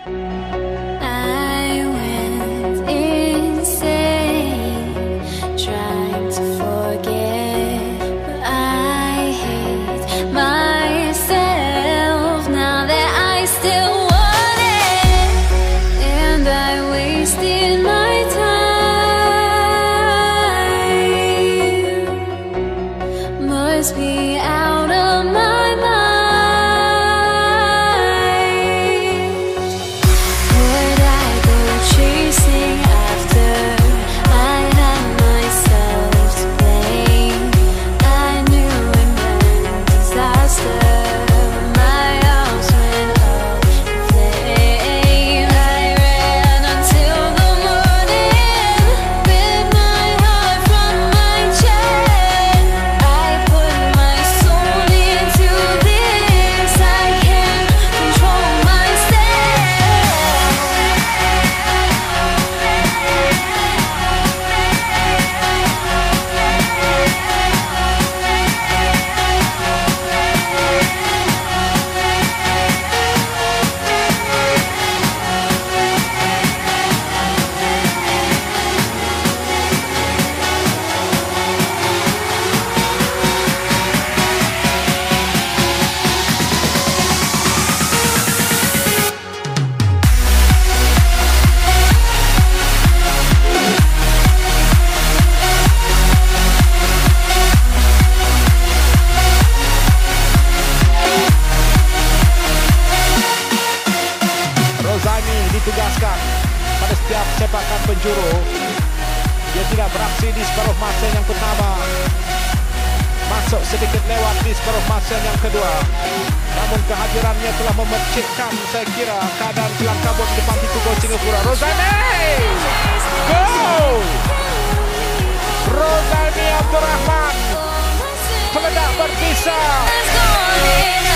I went insane trying to forget, but I hate myself now that I still want it, and I wasted my time. Must be out of my mind. Ditugaskan pada setiap sepakan penjuru. Dia tidak beraksi di separuh masa yang pertama, masuk sedikit lewat di separuh masa yang kedua. Namun kehadirannya telah memercikkan, saya kira, keadaan kelam kabut di depan pintu gol Singapura. Rozani! Gol! Rozani Abdul Rahman peledak berpisah.